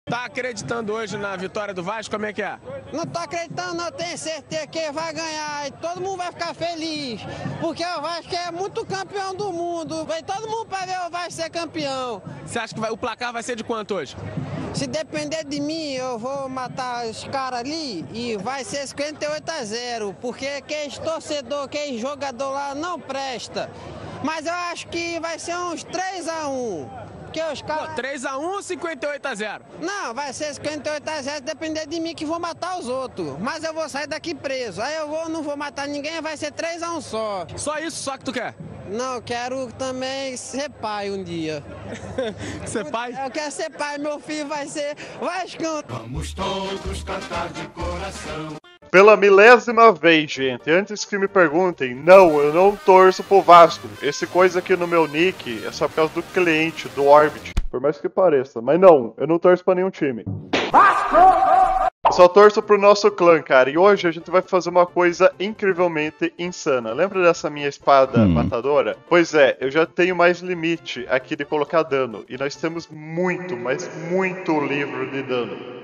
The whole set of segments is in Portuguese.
Tá acreditando hoje na vitória do Vasco? Como é que é? Não tô acreditando, não. Tenho certeza que vai ganhar e todo mundo vai ficar feliz. Porque o Vasco é muito campeão do mundo. Vem todo mundo pra ver o Vasco ser campeão. Você acha que o placar vai ser de quanto hoje? Se depender de mim, eu vou matar os caras ali e vai ser 58-0. Porque quem torcedor, quem jogador lá não presta. Mas eu acho que vai ser uns 3-1. Porque os caras... 3-1 ou 58-0? Não, vai ser 58-0, depender de mim que vou matar os outros. Mas eu vou sair daqui preso. Aí não vou matar ninguém, vai ser 3-1 só. Só isso, só que tu quer? Não, eu quero também ser pai um dia. Ser pai? Eu quero ser pai, meu filho vai ser Vascão. Vamos todos cantar de coração. Pela milésima vez, gente, antes que me perguntem, não, eu não torço pro Vasco. Esse coisa aqui no meu nick é só por causa do cliente, do Orbit. Por mais que pareça. Mas não, eu não torço pra nenhum time. Vasco! Eu só torço pro nosso clã, cara. E hoje a gente vai fazer uma coisa incrivelmente insana. Lembra dessa minha espada matadora? Pois é, eu já tenho mais limite aqui de colocar dano. E nós temos muito, mas muito livro de dano.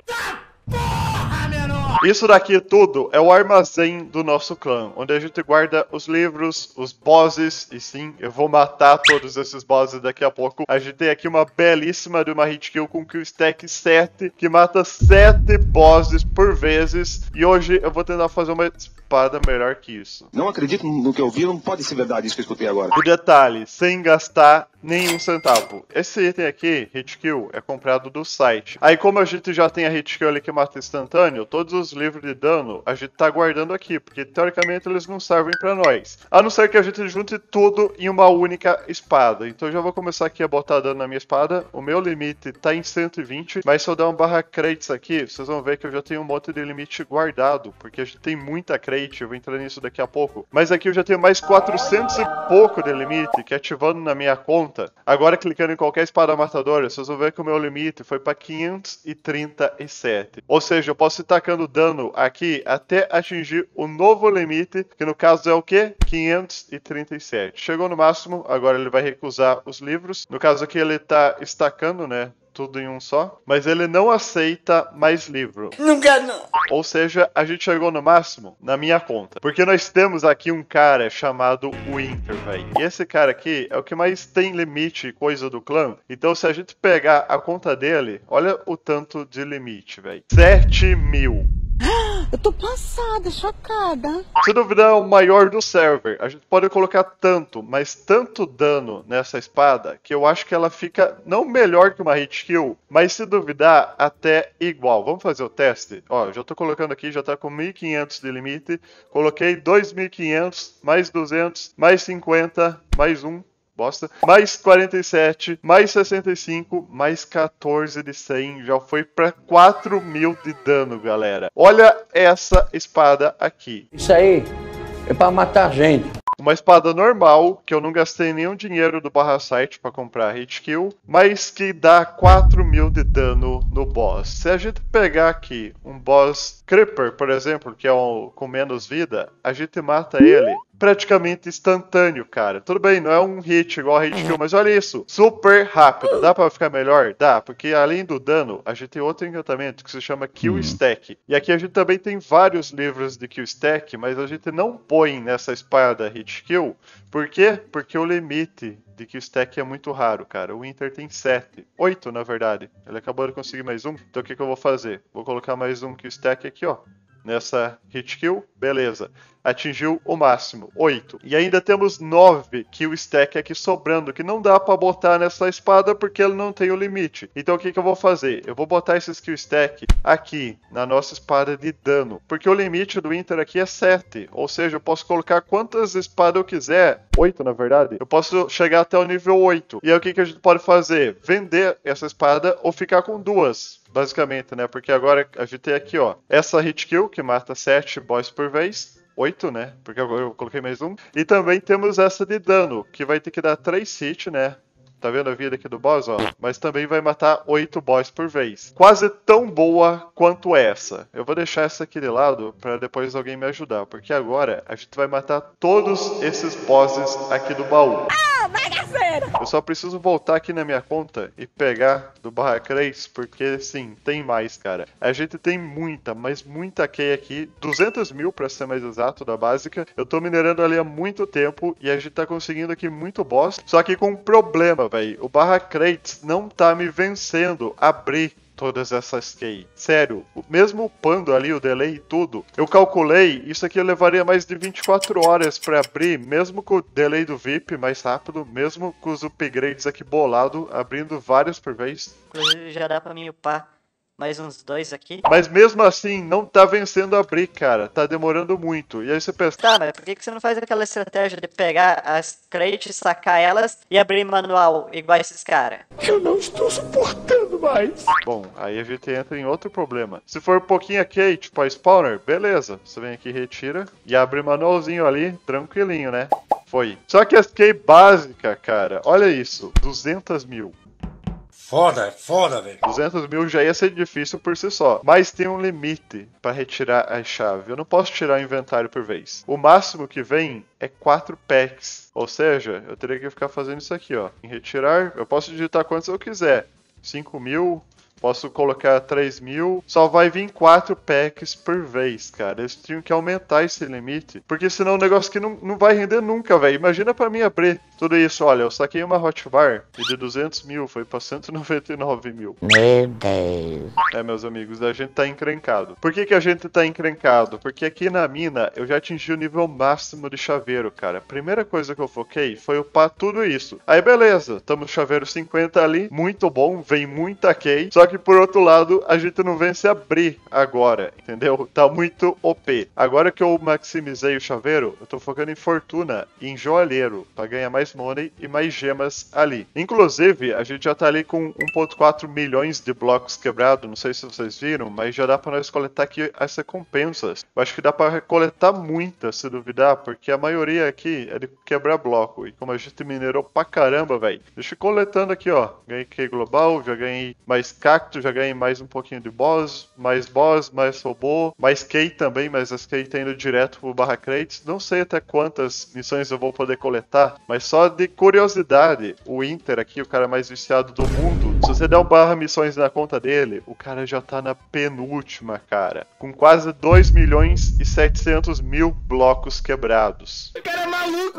Isso daqui tudo é o armazém do nosso clã, onde a gente guarda os livros, os bosses, e sim, eu vou matar todos esses bosses daqui a pouco. A gente tem aqui uma belíssima de uma hit kill com kill stack 7, que mata 7 bosses por vezes, e hoje eu vou tentar fazer uma espada melhor que isso. Não acredito no que eu vi, não pode ser verdade isso que eu escutei agora. E detalhe, sem gastar nenhum centavo. Esse item aqui, hit kill, é comprado do site. Aí como a gente já tem a hit kill ali que mata instantâneo, todos os livros de dano a gente tá guardando aqui, porque teoricamente eles não servem pra nós. A não ser que a gente junte tudo em uma única espada. Então eu já vou começar aqui a botar dano na minha espada. O meu limite tá em 120, mas se eu der um barra crates aqui, vocês vão ver que eu já tenho um monte de limite guardado, porque a gente tem muita crate, eu vou entrar nisso daqui a pouco. Mas aqui eu já tenho mais 400 e pouco de limite, que ativando na minha conta. Agora clicando em qualquer espada matadora, vocês vão ver que o meu limite foi para 537. Ou seja, eu posso ir tacando dano aqui até atingir o novo limite, que no caso é o quê? 537. Chegou no máximo, agora ele vai recusar os livros. No caso aqui ele tá estacando, né? Tudo em um só, mas ele não aceita mais livro. Não quero não. Ou seja, a gente chegou no máximo na minha conta. Porque nós temos aqui um cara chamado Winter, velho. E esse cara aqui é o que mais tem limite e coisa do clã. Então se a gente pegar a conta dele, olha o tanto de limite, velho. 7.000. Eu tô passada, chocada. Se duvidar, é o maior do server. A gente pode colocar tanto, mas tanto dano nessa espada, que eu acho que ela fica não melhor que uma hit kill, mas se duvidar, até igual. Vamos fazer o teste? Ó, já tô colocando aqui, já tá com 1.500 de limite. Coloquei 2.500, mais 200, mais 50, mais 1. Bosta. Mais 47, mais 65, mais 14 de 100. Já foi pra 4.000 de dano, galera. Olha essa espada aqui. Isso aí é pra matar gente. Uma espada normal, que eu não gastei nenhum dinheiro do barra site pra comprar hit kill, mas que dá 4.000 de dano no boss. Se a gente pegar aqui um boss Creeper, por exemplo, que é com menos vida, a gente mata ele praticamente instantâneo, cara. Tudo bem, não é um hit igual a hit kill, mas olha isso, super rápido. Dá pra ficar melhor? Dá, porque além do dano, a gente tem outro encantamento que se chama Kill Stack. E aqui a gente também tem vários livros de Kill Stack, mas a gente não põe nessa espada hit kill. Por quê? Porque o limite de Kill Stack é muito raro, cara. O Winter tem 7. 8, na verdade. Ele acabou de conseguir mais um. Então o que eu vou fazer? Vou colocar mais um Kill Stack aqui, ó. Nessa hit kill, beleza. Atingiu o máximo, 8. E ainda temos 9 kill stack aqui sobrando, que não dá pra botar nessa espada porque ele não tem o limite. Então o que eu vou fazer? Eu vou botar esses kill stack aqui, na nossa espada de dano. Porque o limite do Inter aqui é 7. Ou seja, eu posso colocar quantas espadas eu quiser. 8, na verdade. Eu posso chegar até o nível 8. E aí o que a gente pode fazer? Vender essa espada ou ficar com duas. Basicamente, né? Porque agora a gente tem aqui, ó, essa hit kill, que mata 7 boys por vez. 8, né? Porque agora eu coloquei mais um. E também temos essa de dano, que vai ter que dar 3 hits, né? Tá vendo a vida aqui do boss, ó? Mas também vai matar 8 boss por vez. Quase tão boa quanto essa. Eu vou deixar essa aqui de lado pra depois alguém me ajudar. Porque agora a gente vai matar todos esses bosses aqui do baú. Ah, bagaceiro! brincadeira. Eu só preciso voltar aqui na minha conta e pegar do Barra Crates, porque sim, tem mais, cara. A gente tem muita, mas muita key aqui, 200 mil pra ser mais exato da básica. Eu tô minerando ali há muito tempo e a gente tá conseguindo aqui muito boss, só que com um problema, velho. O Barra Crates não tá me vencendo abrir todas essas key. Sério, mesmo upando ali o delay e tudo, eu calculei, isso aqui levaria mais de 24 horas pra abrir, mesmo com o delay do VIP mais rápido, mesmo com os upgrades aqui bolado, abrindo vários por vez. Inclusive já dá pra mim upar mais uns 2 aqui. Mas mesmo assim, não tá vencendo abrir, cara. Tá demorando muito. E aí você pensa... Tá, mas por que você não faz aquela estratégia de pegar as crates, sacar elas e abrir manual, igual esses caras? Eu não estou suportando mais. Bom, aí a gente entra em outro problema. Se for um pouquinho aqui, tipo a spawner, beleza. Você vem aqui, retira e abre manualzinho ali, tranquilinho, né? Foi. Só que as key básica, cara, olha isso. 200 mil. Foda, velho. 200 mil já ia ser difícil por si só. Mas tem um limite para retirar a chave. Eu não posso tirar o inventário por vez. O máximo que vem é 4 packs. Ou seja, eu teria que ficar fazendo isso aqui, ó. Em retirar, eu posso digitar quantos eu quiser. 5 mil... Posso colocar 3 mil, só vai vir 4 packs por vez, cara. Eles tinham que aumentar esse limite, porque senão o negócio aqui não vai render nunca, velho. Imagina pra mim abrir tudo isso, olha, eu saquei uma hotbar e de 200 mil foi pra 199 mil. Meu Deus. É, meus amigos, a gente tá encrencado. Por que a gente tá encrencado? Porque aqui na mina eu já atingi o nível máximo de chaveiro, cara. A primeira coisa que eu foquei foi upar tudo isso. Aí beleza, tamo chaveiro 50 ali, muito bom, vem muita key, só que por outro lado, a gente não vence abrir agora, entendeu? Tá muito OP. Agora que eu maximizei o chaveiro, eu tô focando em fortuna e em joalheiro, pra ganhar mais money e mais gemas ali. Inclusive, a gente já tá ali com 1.4 milhões de blocos quebrados, não sei se vocês viram, mas já dá pra nós coletar aqui as recompensas. Eu acho que dá pra coletar muitas, se duvidar, porque a maioria aqui é de quebrar bloco. E como a gente minerou pra caramba, velho. Deixa eu ir coletando aqui, ó. Ganhei key global, já ganhei mais cacto, já ganhei mais um pouquinho de boss, mais robô, mais key também, mas as key tá indo direto pro Barra Crates. Não sei até quantas missões eu vou poder coletar, mas só de curiosidade, o Inter aqui, o cara mais viciado do mundo, se você der um barra missões na conta dele, o cara já tá na penúltima, cara, com quase 2 milhões e 700 mil blocos quebrados. O cara é maluco.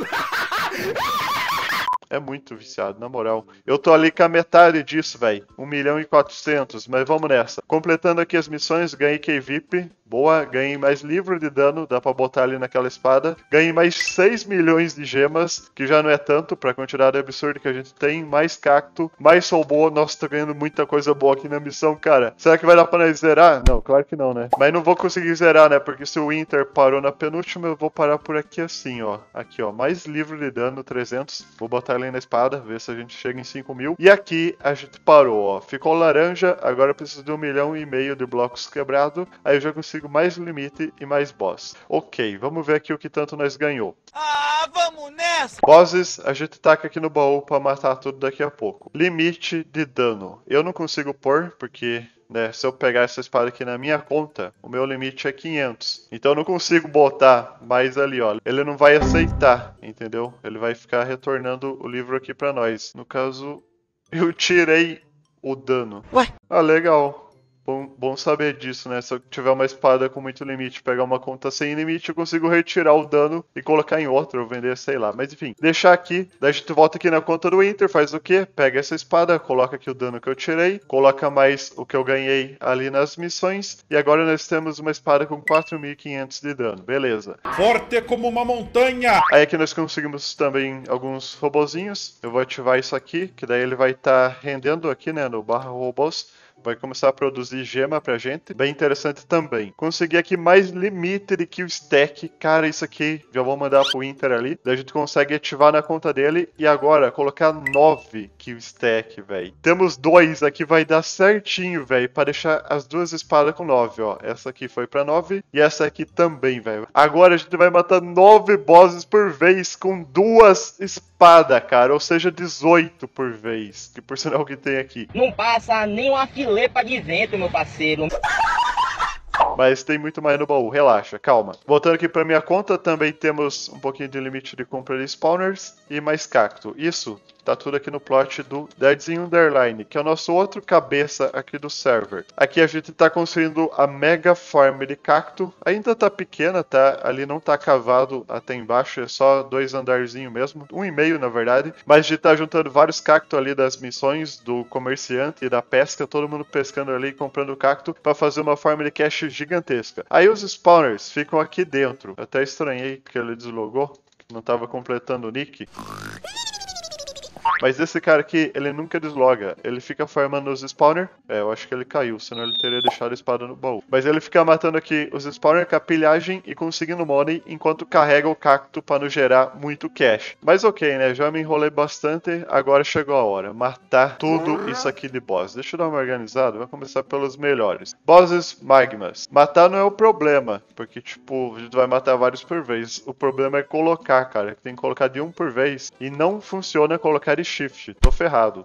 É muito viciado, na moral. Eu tô ali com a metade disso, velho. 1 milhão e 400, mas vamos nessa. Completando aqui as missões, ganhei key VIP. Boa, ganhei mais livro de dano, dá pra botar ali naquela espada. Ganhei mais 6 milhões de gemas, que já não é tanto pra quantidade absurda que a gente tem. Mais cacto, mais robô. Nossa, tô ganhando muita coisa boa aqui na missão, cara. Será que vai dar pra nós zerar? Não, claro que não, né? Mas não vou conseguir zerar, né? Porque se o Inter parou na penúltima, eu vou parar por aqui assim, ó. Aqui, ó, mais livro de dano, 300. Vou botar ali na espada, ver se a gente chega em 5 mil. E aqui a gente parou, ó. Ficou laranja, agora eu preciso de 1,5 milhão de blocos quebrados. Aí eu já consigo mais limite e mais boss. Ok, vamos ver aqui o que tanto nós ganhou. Ah, vamos nessa! Bosses, a gente taca aqui no baú pra matar tudo daqui a pouco. Limite de dano. Eu não consigo pôr, porque... né, se eu pegar essa espada aqui na minha conta, o meu limite é 500. Então eu não consigo botar mais ali, ó. Ele não vai aceitar, entendeu? Ele vai ficar retornando o livro aqui pra nós. No caso, eu tirei o dano. Ué? Ah, legal. Bom saber disso, né? Se eu tiver uma espada com muito limite, pegar uma conta sem limite, eu consigo retirar o dano e colocar em outra, ou vender, sei lá. Mas enfim, deixar aqui, daí a gente volta aqui na conta do Inter, faz o quê? Pega essa espada, coloca aqui o dano que eu tirei, coloca mais o que eu ganhei ali nas missões, e agora nós temos uma espada com 4.500 de dano, beleza. Forte como uma montanha! Aí aqui nós conseguimos também alguns robozinhos, eu vou ativar isso aqui, que daí ele vai estar rendendo aqui, né, no barra robôs. Vai começar a produzir gema pra gente. Bem interessante também. Consegui aqui mais limite de kill stack. Cara, isso aqui já vou mandar pro Inter ali. Daí a gente consegue ativar na conta dele. E agora, colocar 9 kill stack, velho. Temos 2 aqui, vai dar certinho, velho. Pra deixar as duas espadas com 9, ó. Essa aqui foi pra 9. E essa aqui também, velho. Agora a gente vai matar 9 bosses por vez com 2 espadas, cara. Ou seja, 18 por vez. Que por sinal que tem aqui. Não passa nem uma filepa de vento, meu parceiro. Mas tem muito mais no baú, relaxa, calma. Voltando aqui pra minha conta, também temos um pouquinho de limite de compra de spawners e mais cacto. Isso tá tudo aqui no plot do Deadzinho Underline, que é o nosso outro cabeça aqui do server. Aqui a gente tá construindo a mega farm de cacto. Ainda tá pequena, tá? Ali não tá cavado até embaixo, é só 2 andarzinhos mesmo. 1,5 na verdade. Mas a gente tá juntando vários cactos ali das missões do comerciante e da pesca. Todo mundo pescando ali e comprando cacto pra fazer uma farm de cash gigantesca. Aí os spawners ficam aqui dentro. Eu até estranhei que ele deslogou, não tava completando o nick. Mas esse cara aqui, ele nunca desloga. Ele fica farmando os spawner. É, eu acho que ele caiu, senão ele teria deixado a espada no baú. Mas ele fica matando aqui os spawner com a pilhagem e conseguindo money enquanto carrega o cacto para não gerar muito cash. Mas ok, né? Já me enrolei bastante. Agora chegou a hora. Matar tudo isso aqui de boss. Deixa eu dar uma organizada. Vou começar pelos melhores. Bosses magmas. Matar não é o problema. Porque, tipo, a gente vai matar vários por vez. O problema é colocar, cara. Tem que colocar de um por vez. E não funciona colocar de shift, tô ferrado.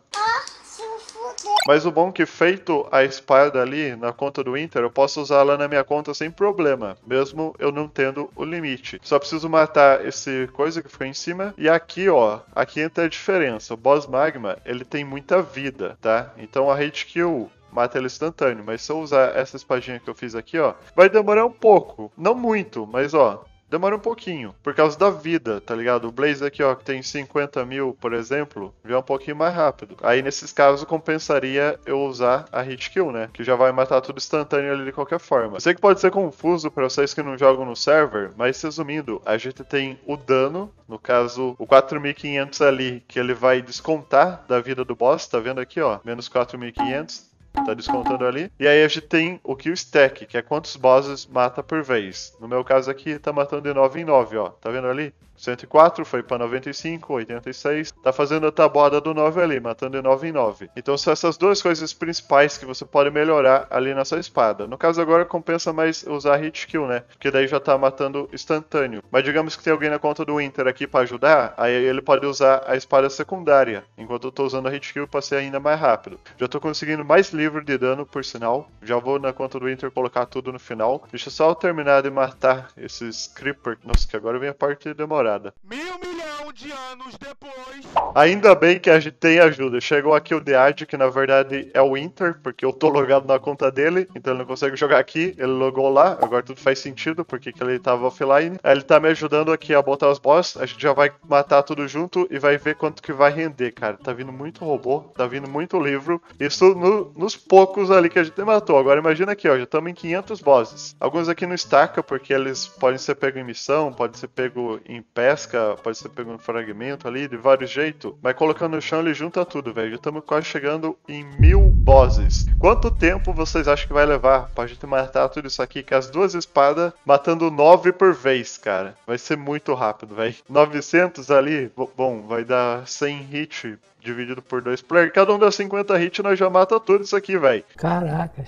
Mas o bom é que feito a espada ali na conta do Inter, eu posso usar ela na minha conta sem problema, mesmo eu não tendo o limite. Só preciso matar esse coisa que ficou em cima. E aqui, ó, aqui entra a diferença. O boss magma, ele tem muita vida, tá? Então a hit kill mata ele instantâneo. Mas se eu usar essa espadinha que eu fiz aqui, ó, vai demorar um pouco. Não muito, mas ó, demora um pouquinho, por causa da vida, tá ligado? O Blaze aqui, ó, que tem 50 mil, por exemplo, já é um pouquinho mais rápido. Aí, nesses casos, compensaria eu usar a hit kill, né? Que já vai matar tudo instantâneo ali de qualquer forma. Eu sei que pode ser confuso pra vocês que não jogam no server, mas resumindo, a gente tem o dano, no caso, o 4.500 ali, que ele vai descontar da vida do boss, tá vendo aqui, ó? Menos 4.500. Tá descontando ali. E aí a gente tem o kill stack, que é quantos bosses mata por vez. No meu caso aqui, tá matando de 9 em 9, ó. Tá vendo ali? 104, foi pra 95, 86. Tá fazendo a tabuada do 9 ali, matando de 9 em 9. Então são essas duas coisas principais que você pode melhorar ali na sua espada. No caso agora compensa mais usar hit kill, né? Porque daí já tá matando instantâneo. Mas digamos que tem alguém na conta do Inter aqui pra ajudar, aí ele pode usar a espada secundária, enquanto eu tô usando a hit kill pra ser ainda mais rápido. Já tô conseguindo mais livre de dano, por sinal. Já vou na conta do Inter colocar tudo no final. Deixa só eu terminar de matar esses creeper. Nossa, que agora vem a parte demorada. 1.000 milhões de anos depois. Ainda bem que a gente tem ajuda. Chegou aqui o Dead, que na verdade é o Inter, porque eu tô logado na conta dele, então ele não consegue jogar aqui. Ele logou lá, agora tudo faz sentido, porque que ele tava offline. Aí ele tá me ajudando aqui a botar os boss. A gente já vai matar tudo junto e vai ver quanto que vai render, cara. Tá vindo muito robô, tá vindo muito livro. Isso nos poucos ali que a gente matou. Agora imagina aqui, ó, já estamos em 500 bosses. Alguns aqui não estaca, porque eles podem ser pego em missão, podem ser pego em pesca, pode ser pego no fragmento ali, de vários jeitos. Mas colocando no chão ele junta tudo, velho. Já estamos quase chegando em 1000 bosses. Quanto tempo vocês acham que vai levar pra gente matar tudo isso aqui com as duas espadas, matando 9 por vez, cara? Vai ser muito rápido, velho. 900 ali, bom, vai dar 100 hit dividido por 2 players. Cada um dá 50 hits e nós já mata tudo isso aqui, velho. Caracas.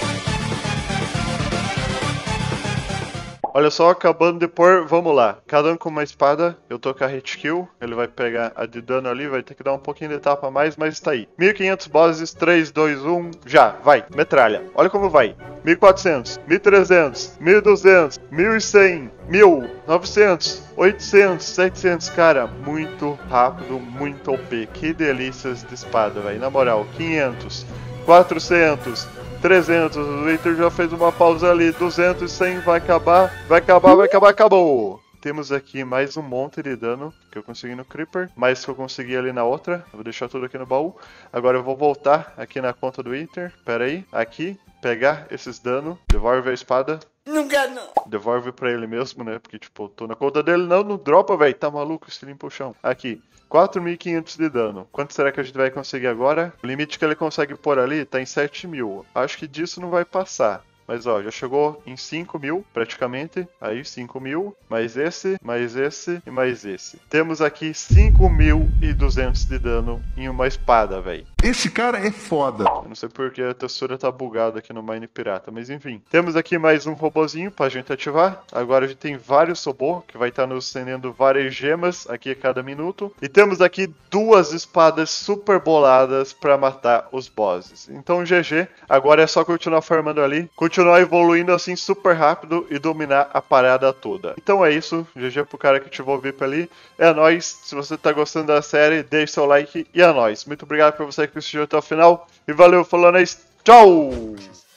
Olha só, acabando de pôr, vamos lá. Cada um com uma espada, eu tô com a hit kill. Ele vai pegar a de dano ali, vai ter que dar um pouquinho de tapa a mais, mas tá aí. 1500 bosses, 3, 2, 1, já, vai, metralha. Olha como vai. 1400, 1300, 1200, 1100, 1000, 900, 800, 700, cara, muito rápido, muito OP. Que delícias de espada, velho. Na moral, 500, 400, 300, o Inter já fez uma pausa ali, 200, 100, vai acabar, acabou! Temos aqui mais um monte de dano que eu consegui no Creeper, mais que eu consegui ali na outra, eu vou deixar tudo aqui no baú. Agora eu vou voltar aqui na conta do Inter, pera aí, aqui, pegar esses danos, devolve a espada. Não quero não. Devolve pra ele mesmo, né, porque tipo, eu tô na conta dele, não dropa, velho, tá maluco, se limpa o chão. Aqui. 4.500 de dano. Quanto será que a gente vai conseguir agora? O limite que ele consegue pôr ali tá em 7.000. Acho que disso não vai passar. Mas ó, já chegou em 5.000 praticamente. Aí 5.000, mais esse e mais esse. Temos aqui 5.200 de dano em uma espada, velho. Esse cara é foda. Eu não sei porque a textura tá bugada aqui no Mine Pirata, mas enfim. Temos aqui mais um robozinho pra gente ativar. Agora a gente tem vários robôs que vai estar nos acendendo várias gemas aqui a cada minuto. E temos aqui duas espadas super boladas pra matar os bosses. Então GG, agora é só continuar farmando ali. Continua continuar evoluindo assim super rápido e dominar a parada toda. Então é isso, GG pro cara que ativou o VIP ali. É nóis, se você tá gostando da série, deixe seu like e é nóis. Muito obrigado por você que assistiu até o final e valeu, falou, é nóis, tchau!